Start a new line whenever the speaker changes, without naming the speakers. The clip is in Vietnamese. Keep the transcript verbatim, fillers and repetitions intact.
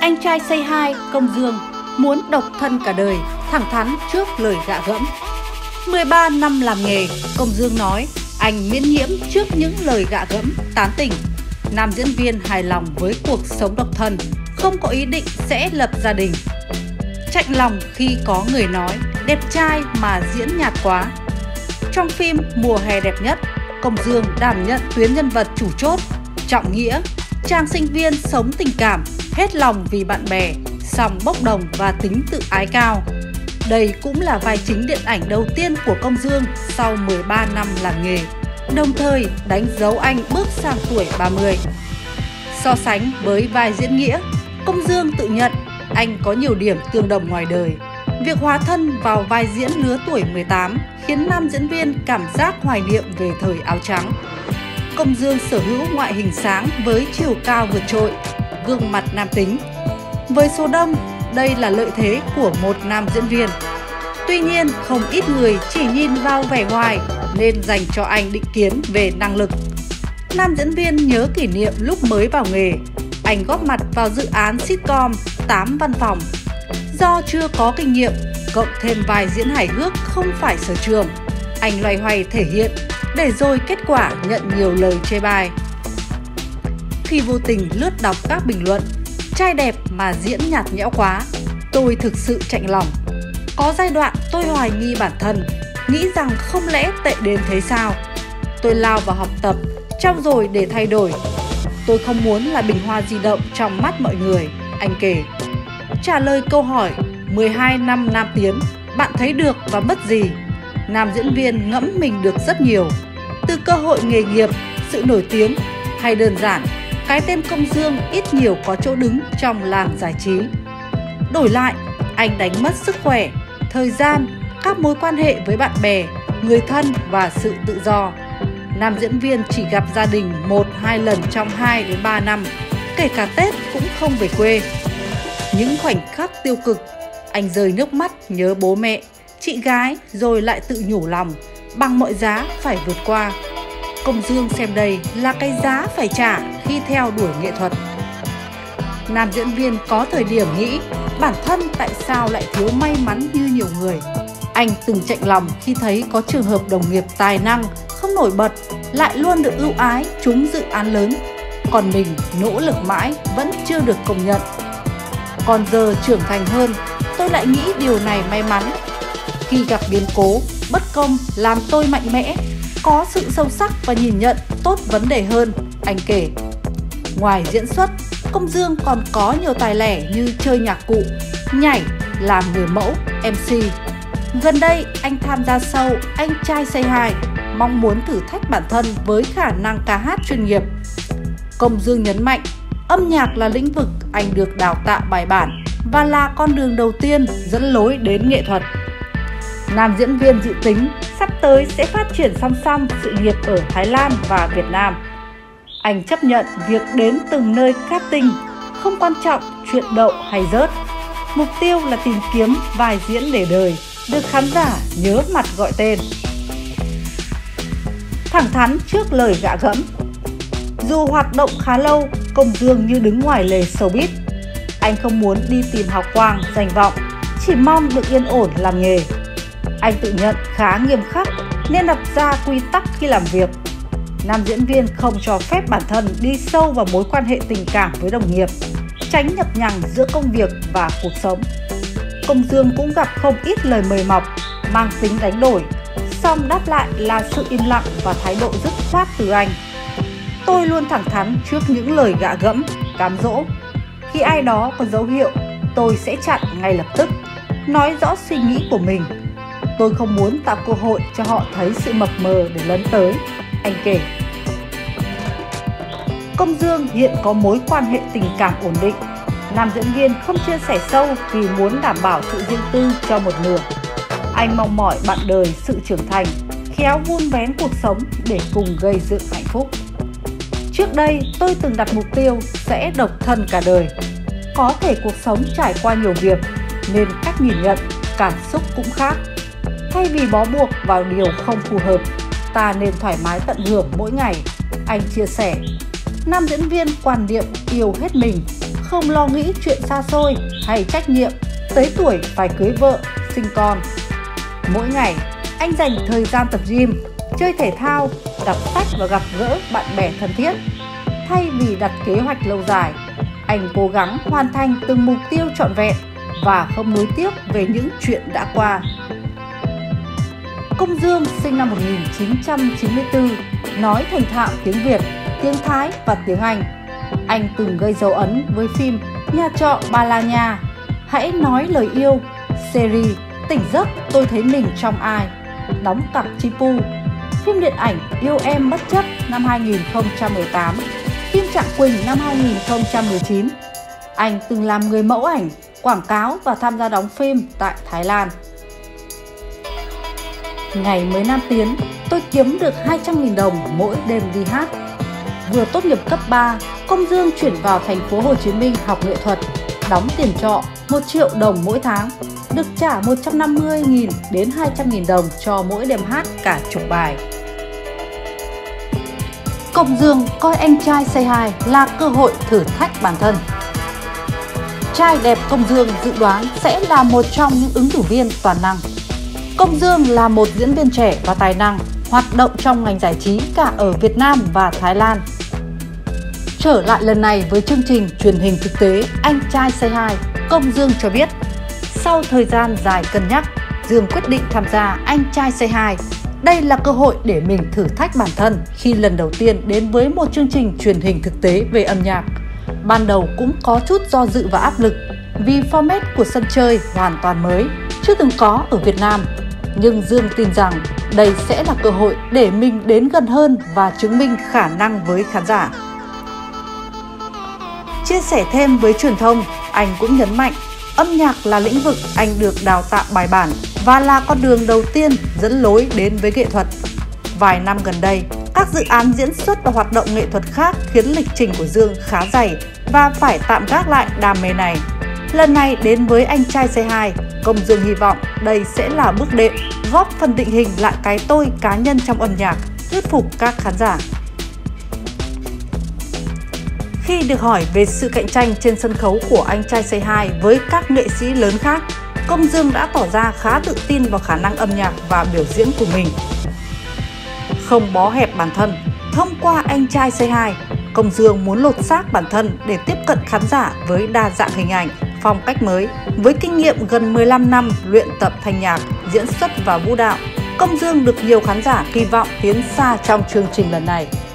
Anh trai Say Hi Công Dương muốn độc thân cả đời, thẳng thắn trước lời gạ gẫm. mười ba năm làm nghề, Công Dương nói anh miễn nhiễm trước những lời gạ gẫm, tán tỉnh. Nam diễn viên hài lòng với cuộc sống độc thân, không có ý định sẽ lập gia đình. Chạnh lòng khi có người nói đẹp trai mà diễn nhạt quá. Trong phim Mùa hè đẹp nhất, Công Dương đảm nhận tuyến nhân vật chủ chốt, Trọng Nghĩa, chàng sinh viên sống tình cảm, hết lòng vì bạn bè, song bốc đồng và tính tự ái cao. Đây cũng là vai chính điện ảnh đầu tiên của Công Dương sau mười ba năm làm nghề, đồng thời đánh dấu anh bước sang tuổi ba mươi. So sánh với vai diễn Nghĩa, Công Dương tự nhận anh có nhiều điểm tương đồng ngoài đời. Việc hóa thân vào vai diễn lứa tuổi mười tám khiến nam diễn viên cảm giác hoài niệm về thời áo trắng. Công Dương sở hữu ngoại hình sáng với chiều cao vượt trội, gương mặt nam tính. Với số đông, đây là lợi thế của một nam diễn viên. Tuy nhiên, không ít người chỉ nhìn vào vẻ ngoài nên dành cho anh định kiến về năng lực. Nam diễn viên nhớ kỷ niệm lúc mới vào nghề, anh góp mặt vào dự án sitcom tám văn phòng. Do chưa có kinh nghiệm, cộng thêm vai diễn hài hước không phải sở trường, anh loay hoay thể hiện, để rồi kết quả nhận nhiều lời chê bai. Khi vô tình lướt đọc các bình luận, trai đẹp mà diễn nhạt nhẽo quá, tôi thực sự chạnh lòng. Có giai đoạn tôi hoài nghi bản thân, nghĩ rằng không lẽ tệ đến thế sao? Tôi lao vào học tập, trau dồi để thay đổi. Tôi không muốn là bình hoa di động trong mắt mọi người, anh kể. Trả lời câu hỏi mười hai năm Nam Tiến, bạn thấy được và mất gì? Nam diễn viên ngẫm mình được rất nhiều. Từ cơ hội nghề nghiệp, sự nổi tiếng, hay đơn giản, cái tên Công Dương ít nhiều có chỗ đứng trong làng giải trí. Đổi lại, anh đánh mất sức khỏe, thời gian, các mối quan hệ với bạn bè, người thân và sự tự do. Nam diễn viên chỉ gặp gia đình một hai lần trong hai đến ba năm, kể cả Tết cũng không về quê. Những khoảnh khắc tiêu cực, anh rơi nước mắt nhớ bố mẹ, chị gái rồi lại tự nhủ lòng, bằng mọi giá phải vượt qua. Công Dương xem đây là cái giá phải trả khi theo đuổi nghệ thuật. Nam diễn viên có thời điểm nghĩ bản thân tại sao lại thiếu may mắn như nhiều người. Anh từng chạnh lòng khi thấy có trường hợp đồng nghiệp tài năng, không nổi bật, lại luôn được ưu ái trúng dự án lớn. Còn mình nỗ lực mãi vẫn chưa được công nhận. Còn giờ trưởng thành hơn, tôi lại nghĩ điều này may mắn. Khi gặp biến cố, bất công làm tôi mạnh mẽ, có sự sâu sắc và nhìn nhận tốt vấn đề hơn, anh kể. Ngoài diễn xuất, Công Dương còn có nhiều tài lẻ như chơi nhạc cụ, nhảy, làm người mẫu, em xê. Gần đây, anh tham gia show Anh trai Say Hi, mong muốn thử thách bản thân với khả năng ca hát chuyên nghiệp. Công Dương nhấn mạnh, âm nhạc là lĩnh vực anh được đào tạo bài bản và là con đường đầu tiên dẫn lối đến nghệ thuật. Nam diễn viên dự tính sắp tới sẽ phát triển song song sự nghiệp ở Thái Lan và Việt Nam. Anh chấp nhận việc đến từng nơi casting, không quan trọng chuyện đậu hay rớt. Mục tiêu là tìm kiếm vai diễn để đời, được khán giả nhớ mặt gọi tên. Thẳng thắn trước lời gạ gẫm. Dù hoạt động khá lâu, Công Dương như đứng ngoài lề showbiz. Anh không muốn đi tìm hào quang, danh vọng, chỉ mong được yên ổn làm nghề. Anh tự nhận khá nghiêm khắc nên đặt ra quy tắc khi làm việc. Nam diễn viên không cho phép bản thân đi sâu vào mối quan hệ tình cảm với đồng nghiệp, tránh nhập nhằng giữa công việc và cuộc sống. Công Dương cũng gặp không ít lời mời mọc, mang tính đánh đổi, song đáp lại là sự im lặng và thái độ dứt khoát từ anh. Tôi luôn thẳng thắn trước những lời gạ gẫm, cám dỗ. Khi ai đó có dấu hiệu, tôi sẽ chặn ngay lập tức, nói rõ suy nghĩ của mình. Tôi không muốn tạo cơ hội cho họ thấy sự mập mờ để lấn tới, anh kể. Công Dương hiện có mối quan hệ tình cảm ổn định. Nam diễn viên không chia sẻ sâu vì muốn đảm bảo sự riêng tư cho một nửa. Anh mong mỏi bạn đời sự trưởng thành, khéo vun vén cuộc sống để cùng gây dựng hạnh phúc. Trước đây tôi từng đặt mục tiêu sẽ độc thân cả đời. Có thể cuộc sống trải qua nhiều việc nên cách nhìn nhận, cảm xúc cũng khác. Thay vì bó buộc vào điều không phù hợp, ta nên thoải mái tận hưởng mỗi ngày, anh chia sẻ. Nam diễn viên quan niệm yêu hết mình, không lo nghĩ chuyện xa xôi hay trách nhiệm, tới tuổi phải cưới vợ, sinh con. Mỗi ngày, anh dành thời gian tập gym, chơi thể thao, đọc sách và gặp gỡ bạn bè thân thiết. Thay vì đặt kế hoạch lâu dài, anh cố gắng hoàn thành từng mục tiêu trọn vẹn và không nuối tiếc về những chuyện đã qua. Công Dương sinh năm một nghìn chín trăm chín mươi tư, nói thành thạo tiếng Việt, tiếng Thái và tiếng Anh. Anh từng gây dấu ấn với phim Nhà trọ Ba La Nha, Hãy nói lời yêu, series Tỉnh giấc tôi thấy mình trong ai, đóng cặp Chipu, phim điện ảnh Yêu em bất chấp năm hai nghìn không trăm mười tám, phim Trạng Quỳnh năm hai nghìn không trăm mười chín. Anh từng làm người mẫu ảnh, quảng cáo và tham gia đóng phim tại Thái Lan. Ngày mới Nam Tiến, tôi kiếm được hai trăm nghìn đồng mỗi đêm đi hát. Vừa tốt nghiệp cấp ba, Công Dương chuyển vào thành phố Hồ Chí Minh học nghệ thuật, đóng tiền trọ một triệu đồng mỗi tháng, được trả một trăm năm mươi nghìn đến hai trăm nghìn đồng cho mỗi đêm hát cả chục bài. Công Dương coi anh trai Say Hi là cơ hội thử thách bản thân. Trai đẹp Công Dương dự đoán sẽ là một trong những ứng cử viên toàn năng. Công Dương là một diễn viên trẻ và tài năng, hoạt động trong ngành giải trí cả ở Việt Nam và Thái Lan. Trở lại lần này với chương trình truyền hình thực tế Anh trai Say Hi, Công Dương cho biết, sau thời gian dài cân nhắc, Dương quyết định tham gia Anh trai Say Hi. Đây là cơ hội để mình thử thách bản thân khi lần đầu tiên đến với một chương trình truyền hình thực tế về âm nhạc. Ban đầu cũng có chút do dự và áp lực vì format của sân chơi hoàn toàn mới, chưa từng có ở Việt Nam. Nhưng Dương tin rằng đây sẽ là cơ hội để mình đến gần hơn và chứng minh khả năng với khán giả. Chia sẻ thêm với truyền thông, anh cũng nhấn mạnh âm nhạc là lĩnh vực anh được đào tạo bài bản và là con đường đầu tiên dẫn lối đến với nghệ thuật. Vài năm gần đây, các dự án diễn xuất và hoạt động nghệ thuật khác khiến lịch trình của Dương khá dày và phải tạm gác lại đam mê này. Lần này đến với Anh trai Say Hi, Công Dương hy vọng đây sẽ là bước đệm góp phần định hình lại cái tôi cá nhân trong âm nhạc, thuyết phục các khán giả. Khi được hỏi về sự cạnh tranh trên sân khấu của Anh trai Say Hi với các nghệ sĩ lớn khác, Công Dương đã tỏ ra khá tự tin vào khả năng âm nhạc và biểu diễn của mình. Không bó hẹp bản thân, thông qua Anh trai Say Hi, Công Dương muốn lột xác bản thân để tiếp cận khán giả với đa dạng hình ảnh, phong cách mới. Với kinh nghiệm gần mười lăm năm luyện tập thanh nhạc, diễn xuất và vũ đạo, Công Dương được nhiều khán giả kỳ vọng tiến xa trong chương trình lần này.